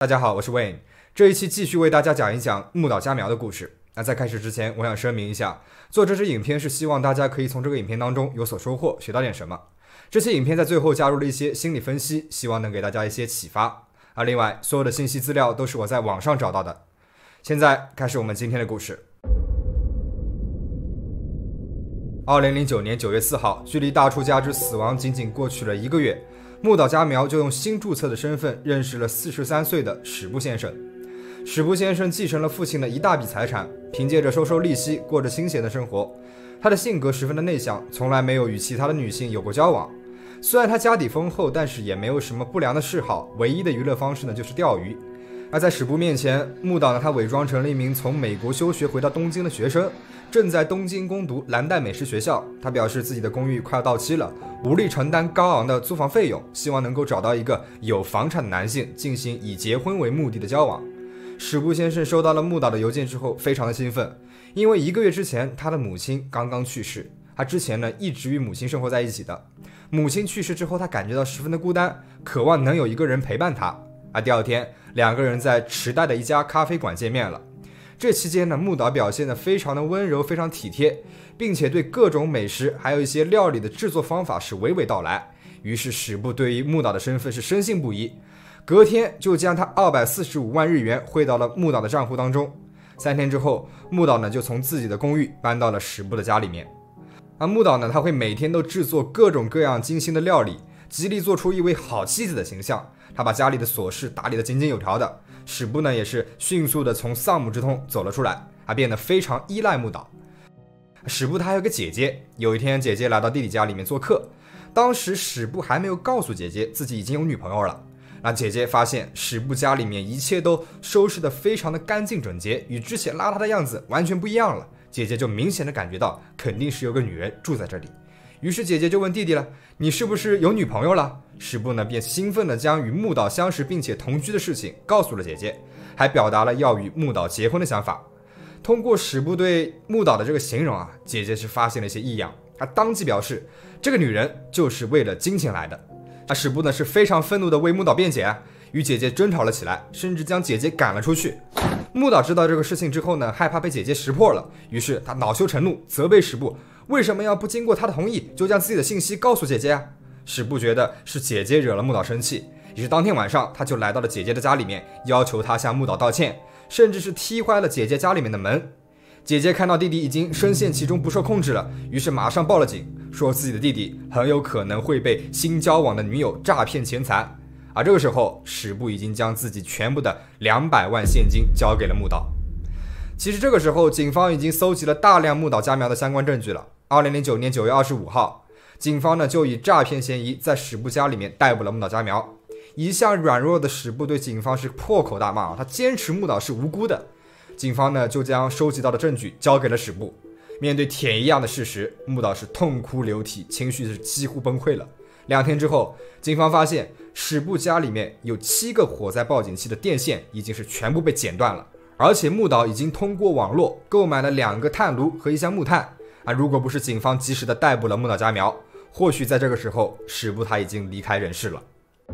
大家好，我是 Wayne， 这一期继续为大家讲一讲木岛佳苗的故事。那在开始之前，我想声明一下，做这支影片是希望大家可以从这个影片当中有所收获，学到点什么。这期影片在最后加入了一些心理分析，希望能给大家一些启发。另外，所有的信息资料都是我在网上找到的。现在开始我们今天的故事。2009年9月4号，距离大出家之死亡仅仅过去了1个月，木岛佳苗就用新注册的身份认识了43岁的史部先生。史部先生继承了父亲的一大笔财产，凭借着收利息过着清闲的生活。他的性格十分的内向，从来没有与其他的女性有过交往。虽然他家底丰厚，但是也没有什么不良的嗜好，唯一的娱乐方式呢就是钓鱼。而在史部面前，木岛呢他伪装成了一名从美国休学回到东京的学生，正在东京攻读蓝带美食学校。他表示自己的公寓快要到期了，无力承担高昂的租房费用，希望能够找到一个有房产的男性进行以结婚为目的的交往。史部先生收到了木岛的邮件之后非常的兴奋，因为1个月之前他的母亲刚刚去世，他之前呢一直与母亲生活在一起的。母亲去世之后，他感觉到十分的孤单，渴望能有一个人陪伴他。第二天2个人在池袋的一家咖啡馆见面了。这期间呢，木岛表现得非常的温柔，非常体贴，并且对各种美食还有一些料理的制作方法是娓娓道来。于是史部对于木岛的身份是深信不疑，隔天就将他245万日元汇到了木岛的账户当中。3天之后，木岛呢就从自己的公寓搬到了史部的家里面。木岛呢他会每天都制作各种各样精心的料理，极力做出一位好妻子的形象。他把家里的琐事打理得井井有条的。史部呢也是迅速的从丧母之痛走了出来，变得非常依赖木岛。史部他还有个姐姐，有一天姐姐来到弟弟家里面做客，当时史部还没有告诉姐姐自己已经有女朋友了。姐姐发现史部家里面一切都收拾得非常的干净整洁，与之前邋遢的样子完全不一样了。姐姐就明显的感觉到肯定是有个女人住在这里，于是姐姐就问弟弟了，你是不是有女朋友了？史部呢便兴奋地将与木岛相识并且同居的事情告诉了姐姐，还表达了要与木岛结婚的想法。通过史部对木岛的这个形容姐姐是发现了一些异样，她当即表示这个女人就是为了金钱来的。史部呢是非常愤怒地为木岛辩解，与姐姐争吵了起来，甚至将姐姐赶了出去。木岛知道这个事情之后呢，害怕被姐姐识破了，于是他恼羞成怒，责备史部为什么要不经过他的同意就将自己的信息告诉姐姐啊？史部觉得是姐姐惹了木岛生气，于是当天晚上他就来到了姐姐的家里面，要求她向木岛道歉，甚至是踢坏了姐姐家里面的门。姐姐看到弟弟已经深陷其中不受控制了，于是马上报了警，说自己的弟弟很有可能会被新交往的女友诈骗钱财。这个时候史部已经将自己全部的200万现金交给了木岛。其实这个时候警方已经搜集了大量木岛佳苗的相关证据了。2009年9月25号，警方呢就以诈骗嫌疑在史部家里面逮捕了木岛佳苗。一向软弱的史部对警方是破口大骂，他坚持木岛是无辜的。警方呢就将收集到的证据交给了史部。面对铁一样的事实，木岛是痛哭流涕，情绪是几乎崩溃了。2天之后，警方发现史部家里面有7个火灾报警器的电线已经是全部被剪断了，而且木岛已经通过网络购买了2个炭炉和一箱木炭。如果不是警方及时的逮捕了木岛佳苗，或许在这个时候史部他已经离开人世了。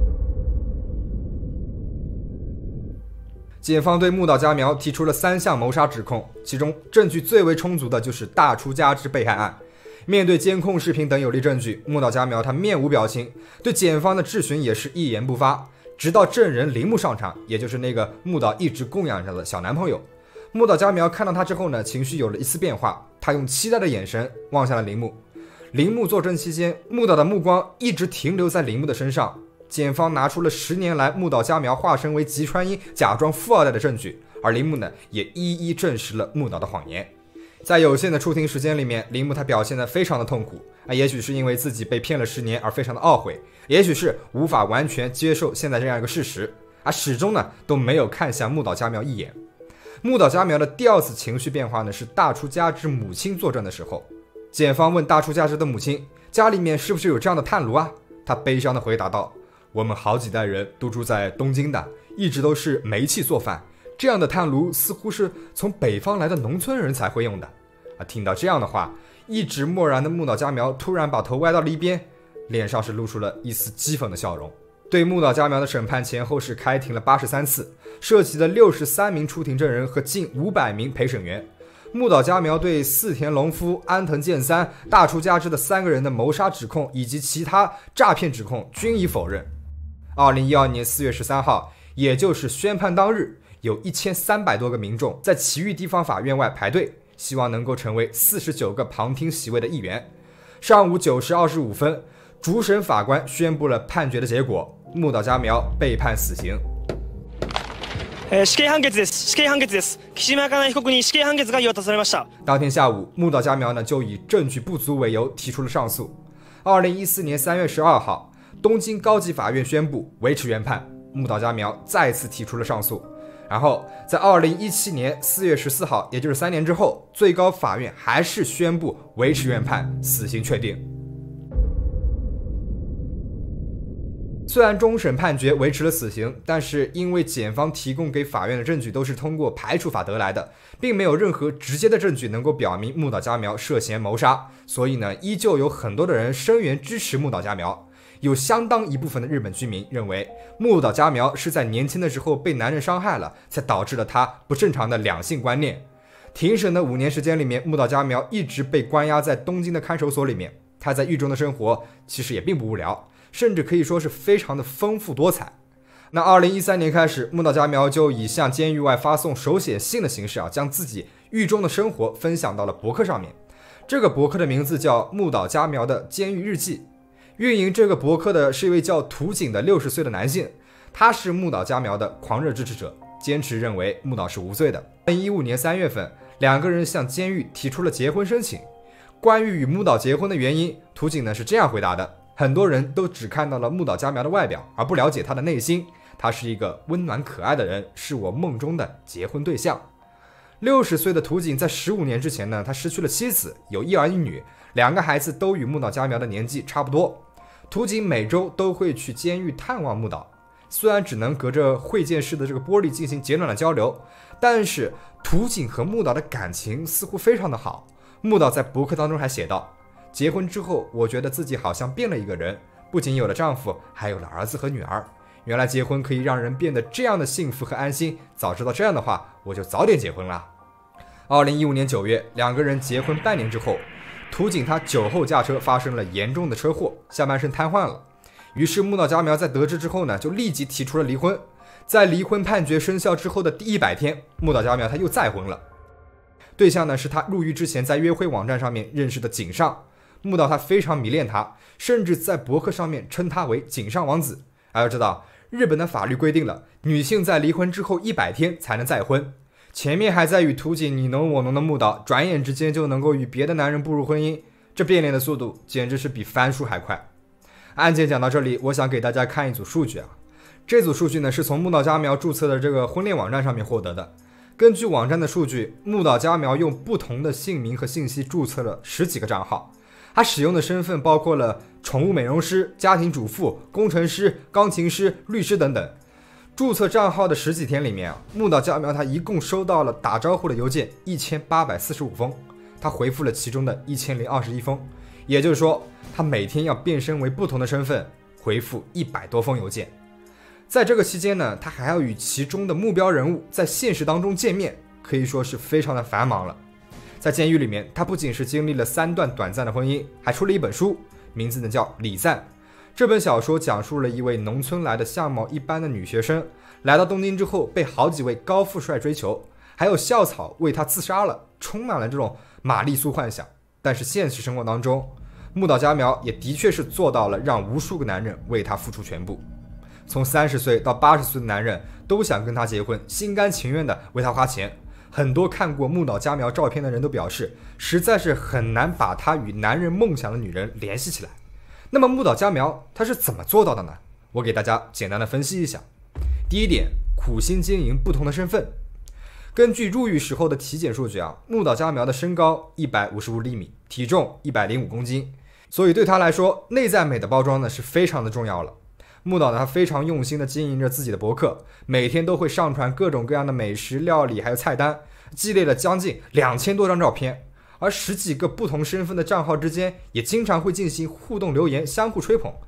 检方对木岛佳苗提出了3项谋杀指控，其中证据最为充足的就是大出家之被害案。面对监控视频等有力证据，木岛佳苗他面无表情，对检方的质询也是一言不发，直到证人铃木上场，也就是那个木岛一直供养着的小男朋友。木岛佳苗看到他之后呢，情绪有了一丝变化，他用期待的眼神望向了铃木。铃木作证期间，木岛的目光一直停留在铃木的身上。检方拿出了10年来木岛佳苗化身为吉川英假装富二代的证据，而铃木呢也一一证实了木岛的谎言。在有限的出庭时间里面，铃木他表现得非常的痛苦，也许是因为自己被骗了10年而非常的懊悔，也许是无法完全接受现在这样一个事实，始终呢都没有看向木岛佳苗一眼。木岛佳苗的第2次情绪变化呢是大出家之母亲作证的时候，检方问大出家之的母亲家里面是不是有这样的炭炉啊？她悲伤的回答道，我们好几代人都住在东京的，一直都是煤气做饭，这样的炭炉似乎是从北方来的农村人才会用的。听到这样的话，一直漠然的木岛佳苗突然把头歪到了一边，脸上是露出了一丝讥讽的笑容。 对木岛佳苗的审判前后是开庭了83次，涉及了63名出庭证人和近500名陪审员。木岛佳苗对四田隆夫、安藤健三、大出家之的3个人的谋杀指控以及其他诈骗指控均已否认。2012年4月13号，也就是宣判当日，有1300多个民众在埼玉地方法院外排队，希望能够成为49个旁听席位的议員。上午9時25分，主审法官宣布了判决的结果，木岛佳苗被判死刑。 死刑判決です。死刑判決です。岸島香奈被告に死刑判決が言い渡されました。 当天下午，木岛佳苗呢就以证据不足为由提出了上诉。2014年3月12号，东京高级法院宣布维持原判，木岛佳苗再次提出了上诉。然后在2017年4月14号，也就是3年之后，最高法院还是宣布维持原判，死刑确定。虽然终审判决维持了死刑，但是因为检方提供给法院的证据都是通过排除法得来的，并没有任何直接的证据能够表明木岛佳苗涉嫌谋杀，所以呢，依旧有很多的人声援支持木岛佳苗。有相当一部分的日本居民认为，木岛佳苗是在年轻的时候被男人伤害了，才导致了他不正常的两性观念。庭审的5年时间里面，木岛佳苗一直被关押在东京的看守所里面，他在狱中的生活其实也并不无聊，甚至可以说是非常的丰富多彩。那2013年开始，木岛佳苗就以向监狱外发送手写信的形式将自己狱中的生活分享到了博客上面。这个博客的名字叫木岛佳苗的监狱日记。运营这个博客的是一位叫土井的60岁的男性，他是木岛佳苗的狂热支持者，坚持认为木岛是无罪的。2015年3月份，两个人向监狱提出了结婚申请。关于与木岛结婚的原因，土井呢是这样回答的：很多人都只看到了木岛佳苗的外表，而不了解他的内心。他是一个温暖可爱的人，是我梦中的结婚对象。60岁的土井在15年之前呢，他失去了妻子，有1儿1女，2个孩子都与木岛佳苗的年纪差不多。土井每周都会去监狱探望木岛，虽然只能隔着会见式的这个玻璃进行简短的交流，但是土井和木岛的感情似乎非常的好。木岛在博客当中还写道：结婚之后，我觉得自己好像变了一个人，不仅有了丈夫，还有了儿子和女儿。原来结婚可以让人变得这样的幸福和安心，早知道这样的话，我就早点结婚了。2015年9月，两个人结婚半年之后，土井他酒后驾车发生了严重的车祸，下半身瘫痪了。于是木岛佳苗在得知之后呢，就立即提出了离婚。在离婚判决生效之后的第100天，木岛佳苗他又再婚了。对象呢是他入狱之前在约会网站上面认识的井上。木岛他非常迷恋他，甚至在博客上面称他为井上王子。要知道，日本的法律规定了，女性在离婚之后100天才能再婚。前面还在与土井你侬我侬的木岛，转眼之间就能够与别的男人步入婚姻，这变脸的速度简直是比翻书还快。案件讲到这里，我想给大家看一组数据这组数据呢是从木岛佳苗注册的这个婚恋网站上面获得的。根据网站的数据，木岛佳苗用不同的姓名和信息注册了10几个账号，他使用的身份包括了宠物美容师、家庭主妇、工程师、钢琴师、律师等等。注册账号的10几天里面木岛佳苗他一共收到了打招呼的邮件1845封，他回复了其中的1021封，也就是说他每天要变身为不同的身份，回复100多封邮件。在这个期间呢，他还要与其中的目标人物在现实当中见面，可以说是非常的繁忙了。在监狱里面，他不仅是经历了3段短暂的婚姻，还出了一本书，名字呢叫《礼赞》。这本小说讲述了一位农村来的相貌一般的女学生，来到东京之后被好几位高富帅追求，还有校草为她自杀了，充满了这种玛丽苏幻想。但是现实生活当中，木岛佳苗也的确是做到了让无数个男人为她付出全部。从30岁到80岁的男人都想跟她结婚，心甘情愿的为她花钱。很多看过木岛佳苗照片的人都表示，实在是很难把她与男人梦想的女人联系起来。那么木岛佳苗他是怎么做到的呢？我给大家简单的分析一下。第一点，苦心经营不同的身份。根据入狱时候的体检数据木岛佳苗的身高155厘米，体重105公斤，所以对他来说，内在美的包装呢是非常的重要了。木岛呢，他非常用心的经营着自己的博客，每天都会上传各种各样的美食料理还有菜单，积累了将近2000多张照片。而10几个不同身份的账号之间也经常会进行互动留言，相互吹捧。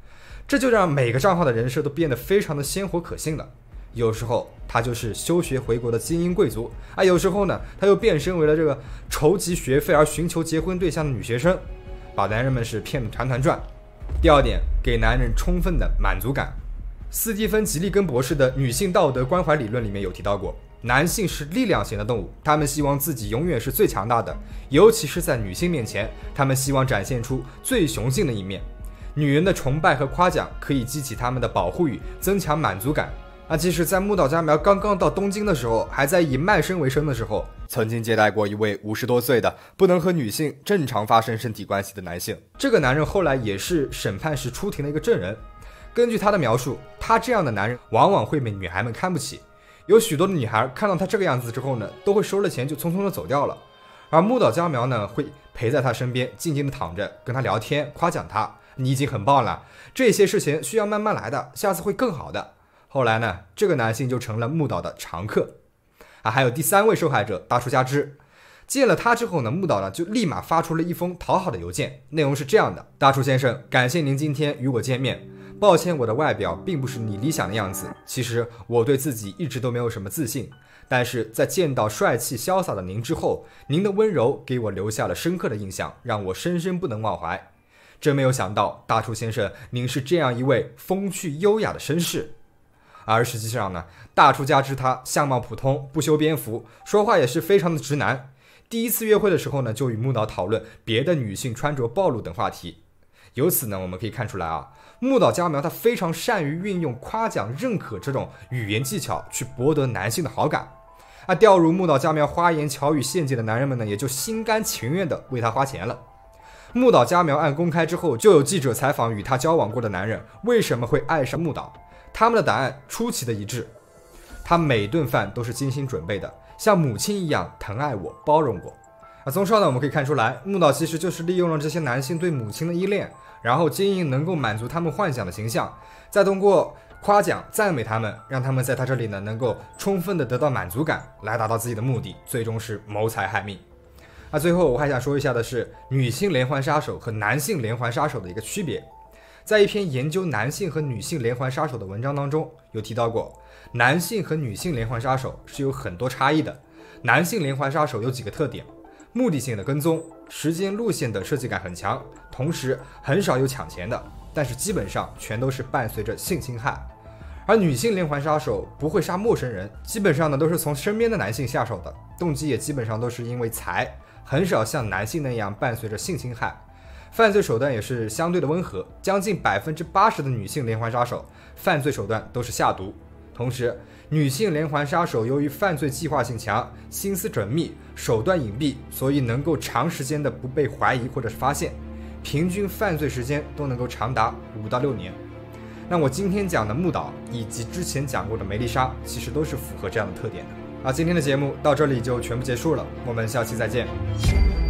这就让每个账号的人设都变得非常的鲜活可信了。有时候他就是休学回国的精英贵族啊，有时候呢他又变身为了这个筹集学费而寻求结婚对象的女学生，把男人们是骗得团团转。第二点，给男人充分的满足感。斯蒂芬·吉利根博士的女性道德关怀理论里面有提到过，男性是力量型的动物，他们希望自己永远是最强大的，尤其是在女性面前，他们希望展现出最雄性的一面。女人的崇拜和夸奖可以激起他们的保护欲，增强满足感。即使在木岛佳苗刚刚到东京的时候，还在以卖身为生的时候，曾经接待过一位50多岁的不能和女性正常发生身体关系的男性。这个男人后来也是审判时出庭的一个证人。根据他的描述，他这样的男人往往会被女孩们看不起，有许多的女孩看到他这个样子之后呢，都会收了钱就匆匆的走掉了。而木岛佳苗呢，会陪在他身边，静静的躺着，跟他聊天，夸奖他，你已经很棒了，这些事情需要慢慢来的，下次会更好的。后来呢，这个男性就成了木岛的常客。还有第3位受害者大出家之，见了他之后呢，木岛呢就立马发出了一封讨好的邮件，内容是这样的：大出先生，感谢您今天与我见面，抱歉我的外表并不是你理想的样子，其实我对自己一直都没有什么自信，但是在见到帅气潇洒的您之后，您的温柔给我留下了深刻的印象，让我深深不能忘怀。真没有想到，大出先生，您是这样一位风趣优雅的绅士。而实际上呢，大出家之他相貌普通，不修边幅，说话也是非常的直男。第一次约会的时候呢，就与木岛讨论别的女性穿着暴露等话题。由此呢，我们可以看出来木岛佳苗他非常善于运用夸奖、认可这种语言技巧去博得男性的好感。掉入木岛佳苗花言巧语陷阱的男人们呢，也就心甘情愿的为他花钱了。木岛佳苗案公开之后，就有记者采访与他交往过的男人为什么会爱上木岛。他们的答案出奇的一致，他每顿饭都是精心准备的，像母亲一样疼爱我，包容我。综上呢，我们可以看出来，木岛其实就是利用了这些男性对母亲的依恋，然后经营能够满足他们幻想的形象，再通过夸奖赞美他们，让他们在他这里呢能够充分的得到满足感，来达到自己的目的，最终是谋财害命。最后我还想说一下的是，女性连环杀手和男性连环杀手的一个区别。在一篇研究男性和女性连环杀手的文章当中，有提到过，男性和女性连环杀手是有很多差异的。男性连环杀手有几个特点：目的性的跟踪，时间路线的设计感很强，同时很少有抢钱的，但是基本上全都是伴随着性侵害。而女性连环杀手不会杀陌生人，基本上呢都是从身边的男性下手的，动机也基本上都是因为财，很少像男性那样伴随着性侵害。犯罪手段也是相对的温和，将近80%的女性连环杀手犯罪手段都是下毒。同时，女性连环杀手由于犯罪计划性强，心思缜密，手段隐蔽，所以能够长时间的不被怀疑或者是发现，平均犯罪时间都能够长达5到6年。那我今天讲的木岛以及之前讲过的梅丽莎，其实都是符合这样的特点的。今天的节目到这里就全部结束了，我们下期再见。